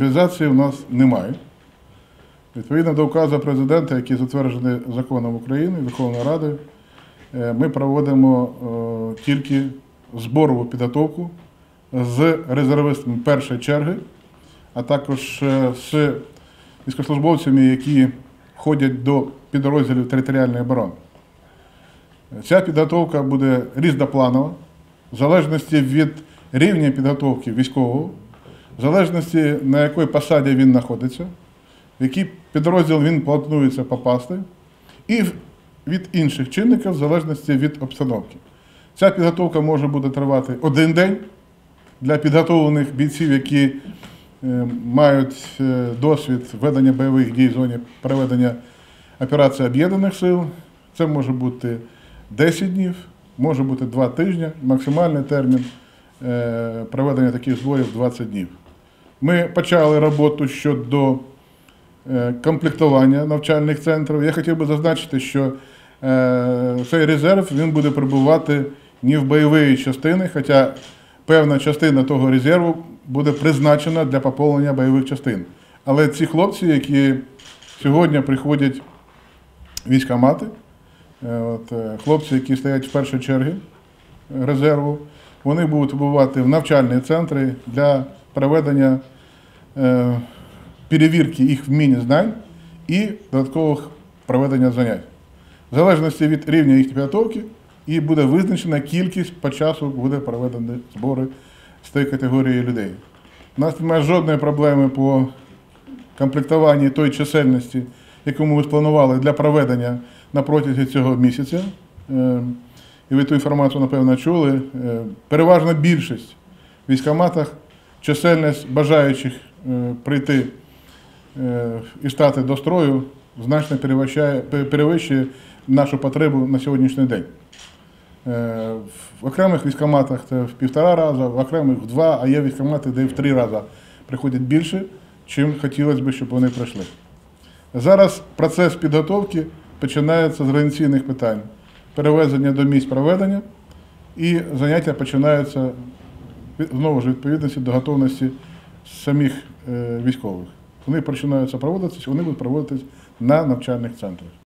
мобілізації у нас немає. Відповідно до указу президента, який затверджений законом України, Верховною Радою, ми проводимо тільки зборову підготовку з резервистами першої черги, а також з військовослужбовцями, які входять до підрозділів територіальної оборони. Ця підготовка буде різнопланова, в залежності від рівня підготовки військового, в залежності на якій посаді він знаходиться, в який підрозділ він планується попасти, і від інших чинників в залежності від обстановки. Ця підготовка може бути тривати один день для підготовлених бійців, які мають досвід ведення бойових дій в зоні проведення операції Об'єднаних сил. Це може бути 10 днів, може бути 2 тижні, максимальний термін проведення таких зборів 20 днів. Ми почали роботу щодо комплектування навчальних центрів. Я хотів би зазначити, що цей резерв він буде перебувати не в бойовій частині, хоча певна частина того резерву буде призначена для поповнення бойових частин. Але ці хлопці, які сьогодні приходять в військкомати, хлопці, які стоять в першій черзі резерву, вони будуть перебувати в навчальні центри для проведення перевірки їх вмінь і знань і додаткових проведення занять. В залежності від рівня їх підготовки і буде визначена кількість по часу буде проведені збори з тієї категорії людей. У нас немає жодної проблеми по комплектуванні тої чисельності, яку ми спланували для проведення на протязі цього місяця. І ви ту інформацію, напевно, чули. Переважна більшість в військкоматах, чисельність бажаючих прийти і стати до строю значно перевищує нашу потребу на сьогоднішній день. В окремих військкоматах це в 1,5 рази, в окремих в 2, а є військкомати, де в 3 рази приходять більше, чим хотілося б, щоб вони прийшли. Зараз процес підготовки починається з організаційних питань. Перевезення до місць проведення і заняття починаються, знову ж, відповідності до готовності самих військових. Вони починаються проводитися, вони будуть проводитись на навчальних центрах.